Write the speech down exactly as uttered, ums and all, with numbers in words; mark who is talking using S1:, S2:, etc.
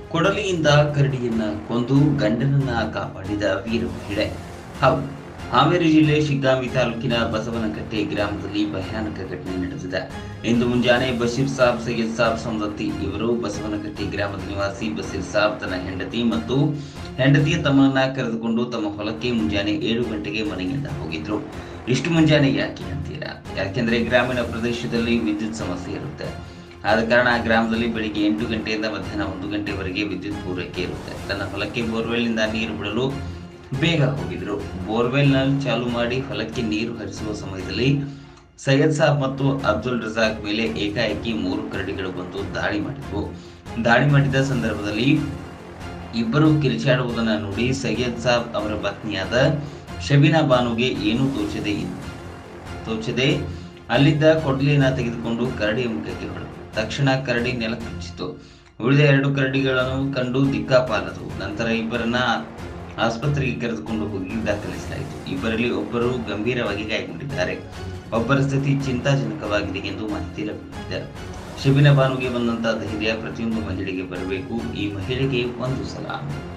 S1: ಕೊಡಲಿಯಿಂದ ಕರಡಿಯನ್ನ ಕೊಂದು ಗಂಡನನ್ನ ಕಾಪಾಡಿದ ವೀರ ಮಹಿಳೆ. ಹೌದು, ಹಾವೇರಿ ಜಿಲ್ಲೆ ಶಿಗ್ಗಾಂವಿ ತಾಲೂಕಿನ ಬಸವನಕಟ್ಟೆ ಗ್ರಾಮದಲ್ಲಿ ಭಯಾನಕ ಘಟನೆ ನಡೆದಿದೆ. ಇಂದು ಮುಂಜಾನೆ ಬಶೀರ್ ಸಾಬ್ ಸೈಯದ್ ಸಾಬ್ ಸಂದತ್ತಿ ಇವರು ಬಸವನಕಟ್ಟೆ ಗ್ರಾಮದ ನಿವಾಸಿ ಬಶೀರ್ ಸಾಬ್ ತನ್ನ ಹೆಂಡತಿ ಮತ್ತು ಹೆಂಡತಿಯ ತಮ್ಮನನ್ನ ಕರೆದುಕೊಂಡು ತಮ್ಮ ಹೊಲಕ್ಕೆ ಮುಂಜಾನೆ ಏಳು ಗಂಟೆಗೆ ಮನೆಯಿಂದ ಹೋಗಿದ್ರು. ಇಷ್ಟು ಮುಂಜಾನೆ ಯಾಕೆ ಅಂತೀರಾ? ಯಾಕೆಂದ್ರೆ ಗ್ರಾಮೀಣ ಪ್ರದೇಶದಲ್ಲಿ ವಿದ್ಯುತ್ ಸಮಸ್ಯೆ ಇರುತ್ತೆ. ಆದ ಕಾರಣ ಆ ಗ್ರಾಮದಲ್ಲಿ ಬೆಳಿಗ್ಗೆ ಎಂಟು ಗಂಟೆಯಿಂದ ಮಧ್ಯಾಹ್ನ ಒಂದು ಗಂಟೆವರೆಗೆ ವಿದ್ಯುತ್ ಪೂರೈಕೆ ಇರುತ್ತೆ. ತನ್ನ ಹೊಲಕ್ಕೆ ಬೋರ್ವೆಲ್ನಿಂದ ನೀರು ಬಿಡಲು ಬೇಗ ಹೋಗಿದ್ರು. ಬೋರ್ವೆಲ್ ನಲ್ಲಿ ಚಾಲು ಮಾಡಿ ಹೊಲಕ್ಕೆ ನೀರು ಹರಿಸುವ ಸಮಯದಲ್ಲಿ ಸೈಯದ್ ಸಾಬ್ ಮತ್ತು ಅಬ್ದುಲ್ ರಜಾಕ್ ಮೇಲೆ ಏಕಾಏಕಿ ಮೂರು ಕರಡಿಗಳು ಬಂದು ದಾಳಿ ಮಾಡಿದ್ವು. ದಾಳಿ ಮಾಡಿದ ಸಂದರ್ಭದಲ್ಲಿ ಇಬ್ಬರು ಕಿರಿಚಾಡುವುದನ್ನು ನೋಡಿ ಸೈಯದ್ ಸಾಬ್ ಅವರ ಪತ್ನಿಯಾದ ಶಬೀನಾ ಬಾನುಗೆ ಏನೂ ತೋಚದೆ ತೋಚದೆ ಅಲ್ಲಿದ್ದ ಕೊಡ್ಲಿಯನ್ನ ತೆಗೆದುಕೊಂಡು ಕರಡಿಯ ಮುಖಕ್ಕೆ ಹೊಡೆದು ತಕ್ಷಣ ಕರಡಿ ನೆಲ ಕಚ್ಚಿತು. ಉಳಿದ ಎರಡು ಕರಡಿಗಳನ್ನು ಕಂಡು ದಿಕ್ಕಾಪಾಲದು. ನಂತರ ಇಬ್ಬರನ್ನ ಆಸ್ಪತ್ರೆಗೆ ಕರೆದುಕೊಂಡು ಹೋಗಿ ದಾಖಲಿಸಲಾಯಿತು. ಇಬ್ಬರಲ್ಲಿ ಒಬ್ಬರು ಗಂಭೀರವಾಗಿ ಗಾಯಗೊಂಡಿದ್ದಾರೆ. ಒಬ್ಬರ ಸ್ಥಿತಿ ಚಿಂತಾಜನಕವಾಗಿದೆ ಎಂದು ಮಾಹಿತಿ ಲಭ್ಯವಿದೆ. ಶಬೀನಾ ಬಾನುಗೆ ಬಂದಂತಹ ಧೈರ್ಯ ಪ್ರತಿಯೊಂದು ಮಹಿಳೆಗೆ ಬರಬೇಕು. ಈ ಮಹಿಳೆಗೆ ಒಂದು ಸಲ